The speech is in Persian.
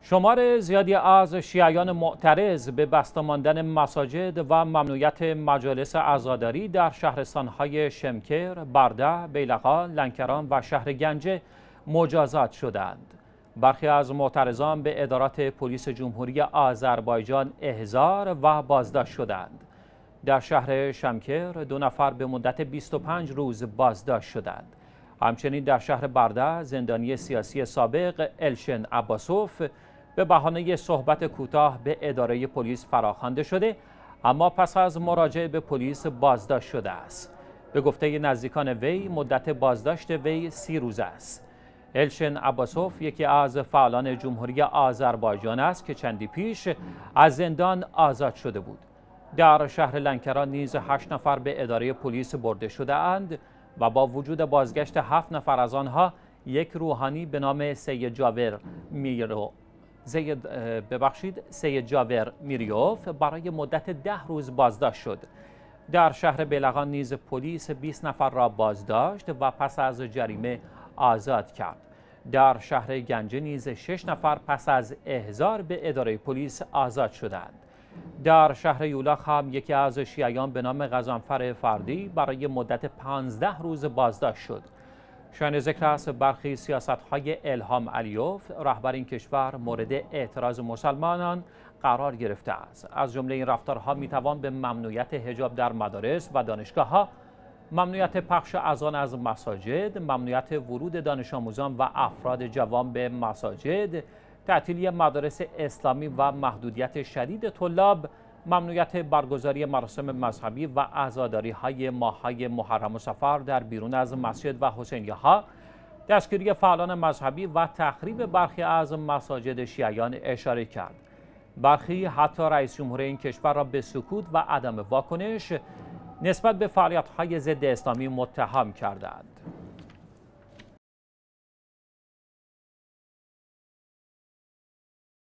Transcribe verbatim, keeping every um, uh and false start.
شمار زیادی از شیعیان معترض به بسته ماندن مساجد و ممنوعیت مجالس عزاداری در شهرستان‌های شمکر، برده، بیلقا، لنکران و شهر گنجه مجازات شدند. برخی از معترضان به ادارات پلیس جمهوری آذربایجان احضار و بازداشت شدند. در شهر شمکر دو نفر به مدت بیست و پنج روز بازداشت شدند. همچنین در شهر برده زندانی سیاسی سابق الشن عباسوف به بهانه صحبت کوتاه به اداره پلیس فراخوانده شده، اما پس از مراجعه به پلیس بازداشت شده است. به گفته نزدیکان وی مدت بازداشت وی سی روز است. الشن عباسوف یکی از فعالان جمهوری آذربایجان است که چندی پیش از زندان آزاد شده بود. در شهر لنکران نیز هشت نفر به اداره پلیس برده شده اند و با وجود بازگشت هفت نفر از آنها یک روحانی به نام سید جاور میرو زید ببخشید سید جاور میریوف برای مدت ده روز بازداشت شد. در شهر بیلقان نیز پلیس بیست نفر را بازداشت و پس از جریمه آزاد کرد. در شهر گنجه نیز شش نفر پس از احضار به اداره پلیس آزاد شدند. در شهر یولاق هم یکی از شیعیان به نام غضنفر فردی برای مدت پانزده روز بازداشت شد. شایان ذکر است برخی سیاست‌های الهام علیوف رهبر این کشور مورد اعتراض مسلمانان قرار گرفته است. از جمله این رفتارها میتوان به ممنوعیت حجاب در مدارس و دانشگاه‌ها، ممنوعیت پخش اذان از مساجد، ممنوعیت ورود دانش آموزان و افراد جوان به مساجد، تعطیلی مدارس اسلامی و محدودیت شدید طلاب، ممنوعیت برگزاری مراسم مذهبی و عزاداری‌های ماه‌های محرم و صفر در بیرون از مسجد و حسینیه‌ها، دستگیری فعالان مذهبی و تخریب برخی از مساجد شیعیان اشاره کرد. برخی حتی رئیس جمهور این کشور را به سکوت و عدم واکنش نسبت به فعالیت‌های ضد اسلامی متهم کردند.